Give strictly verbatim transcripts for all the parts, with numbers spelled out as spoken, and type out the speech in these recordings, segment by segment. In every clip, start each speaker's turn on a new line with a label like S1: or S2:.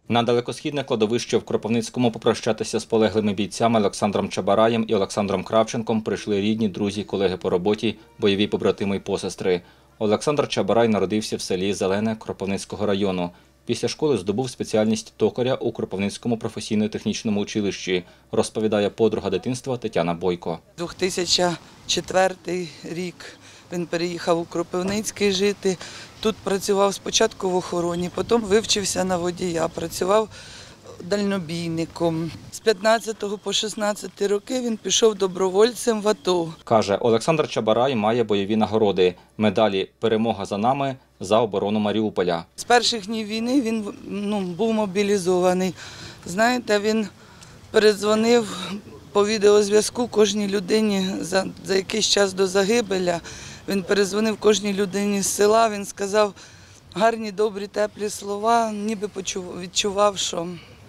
S1: На далекосхідне кладовище в Кропивницькому попрощатися з полеглими бійцями Олександром Чабараєм і Олександром Кравченком прийшли рідні, друзі, колеги по роботі, бойові побратими й посестри. Олександр Чабарай народився в селі Зелене Кропивницького району. Після школи здобув спеціальність токаря у Кропивницькому професійно-технічному училищі, розповідає подруга дитинства Тетяна Бойко.
S2: дві тисячі четвертий рік він переїхав у Кропивницький жити. Тут працював спочатку в охороні, потім вивчився на водія, працював дальнобійником. З п'ятнадцятого по шістнадцятий роки він пішов добровольцем в АТО.
S1: Каже, Олександр Чабарай має бойові нагороди, медалі «Перемога за нами» за оборону Маріуполя.
S2: З перших днів війни він ну, був мобілізований. Знаєте, він передзвонив по відеозв'язку кожній людині за, за якийсь час до загибеля. Він передзвонив кожній людині з села, він сказав гарні, добрі, теплі слова, ніби почув, відчував, що,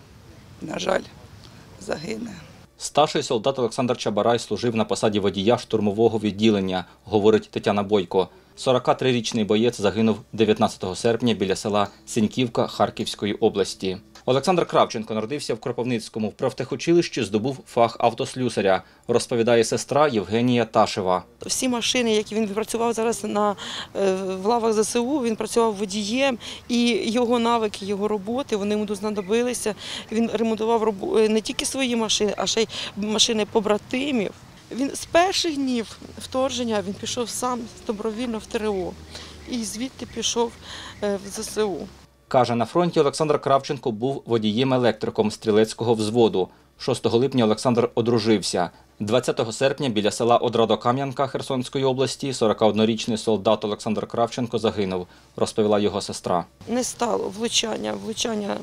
S2: на жаль, загине.
S1: Старший солдат Олександр Чабарай служив на посаді водія штурмового відділення, говорить Тетяна Бойко. сорокатрирічний боєць загинув дев'ятнадцятого серпня біля села Синьківка Харківської області. Олександр Кравченко народився в Кропивницькому. В профтехучилищі здобув фах автослюсаря, розповідає сестра Євгенія Ташева.
S3: Всі машини, які він працював зараз на, в лавах зе се у, він працював водієм, і його навики, його роботи, вони йому знадобилися. Він ремонтував не тільки свої машини, а ще й машини побратимів. Він з перших днів вторгнення він пішов сам добровільно в те ер о і звідти пішов в зе се у.
S1: Каже, на фронті Олександр Кравченко був водієм-електриком стрілецького взводу. шостого липня Олександр одружився. двадцятого серпня біля села Одрадокам'янка Херсонської області сорокаоднорічний солдат Олександр Кравченко загинув, розповіла його сестра.
S3: Не стало влучання, влучання,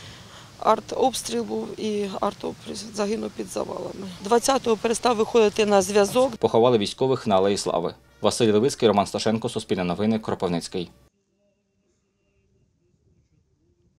S3: артобстріл був і артобстріл загинув під завалами. двадцятого перестав виходити на зв'язок.
S1: Поховали військових на Алеї Слави. Василь Левицький, Роман Сташенко, Суспільне новини, Кропивницький.